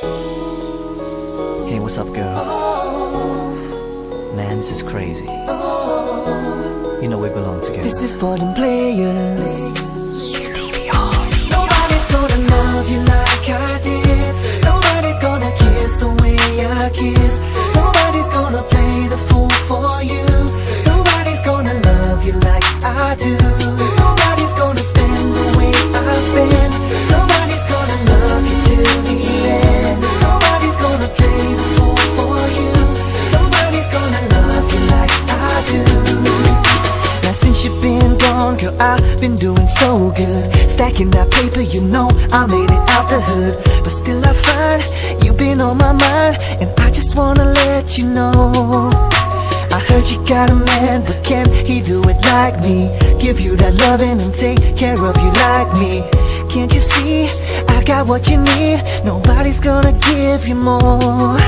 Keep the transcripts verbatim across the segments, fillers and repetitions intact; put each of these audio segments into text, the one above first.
Hey, what's up, girl? Man, this is crazy. You know we belong together. This is for them players. Stevie O. Nobody's gonna love you like I did. Nobody's gonna kiss the way I kiss. Nobody's gonna play the fool for you. Nobody's gonna love you like I do. Nobody's gonna spend the way I spend. Nobody's gonna love you till the end. Nobody's gonna play the fool for you. Nobody's gonna love you like I do. Now since you've been gone, girl, I've been doing so good. Stacking that paper, you know I made it out the hood. But still I find you've been on my mind, and I just wanna let you know I heard you got a man, but can he do it like me? Give you that loving and take care of you like me. Can't you see, I got what you need. Nobody's gonna give you more.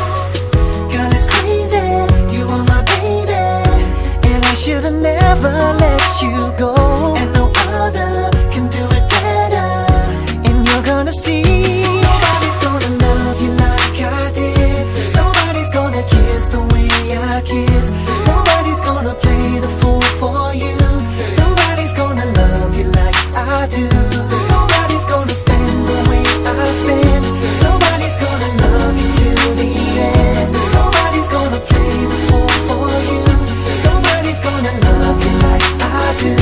Girl, it's crazy, you are my baby, and I should've never let you go. And no other can do it better, and you're gonna see. Nobody's gonna love you like I did. Nobody's gonna kiss the way I kiss. Nobody's gonna play the fool for you. Nobody's gonna love you like I do. Nobody's gonna spend the way I spend. Nobody's gonna love you till the end. Nobody's gonna play the fool for you. Nobody's gonna love you like I do.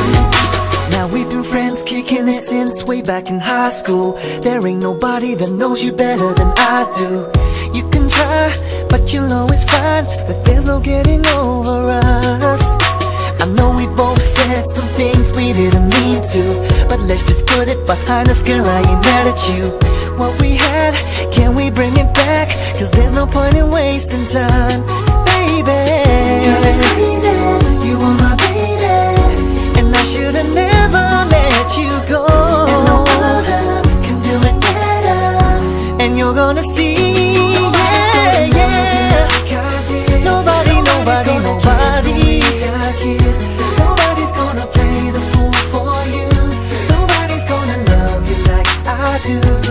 Now we've been friends, kicking it since way back in high school. There ain't nobody that knows you better than I do. You can try, but you'll always find that there's no getting over us. I know we both said some things we didn't mean to, but let's just put it behind us, girl, I ain't mad at you. What we had, can we bring it back? Cause there's no point in wasting time, baby. Girl, it's crazy, you are my baby, and I should've never let you go. And no other can do it better, and you're gonna see. Yeah, yeah. Nobody, nobody, nobody. Nobody's gonna play the fool for you. Nobody's gonna love you like I do.